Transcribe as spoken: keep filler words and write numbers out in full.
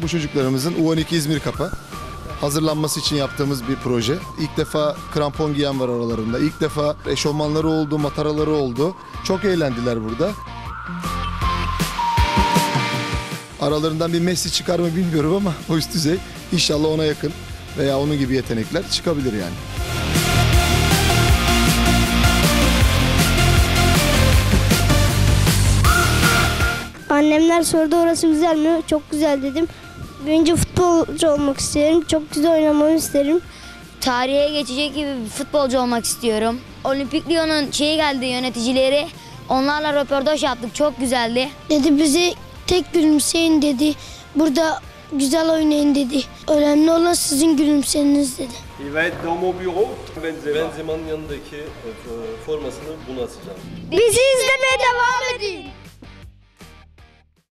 bu çocuklarımızın U on iki İzmir Kapı hazırlanması için yaptığımız bir proje. İlk defa krampon giyen var aralarında. İlk defa eşofmanları oldu, mataraları oldu. Çok eğlendiler burada. Aralarından bir Messi çıkar mı bilmiyorum ama o üst düzey. İnşallah ona yakın veya onun gibi yetenekler çıkabilir yani. Annemler sordu orası güzel mi? Çok güzel dedim. Önce futbolcu olmak isterim. Çok güzel oynamamı isterim. Tarihe geçecek gibi bir futbolcu olmak istiyorum. Olimpik Lyon'un şeyi geldi, yöneticileri. Onlarla röportaj yaptık. Çok güzeldi. Dedi bize tek gülümseyin dedi. Burada güzel oynayın dedi. Önemli olan sizin gülümseniz dedi. Il va être dans mon bureau. Benzema. Benzema'nın yanındaki e, formasını buna asacağım. Bizi izlemeye devam edin.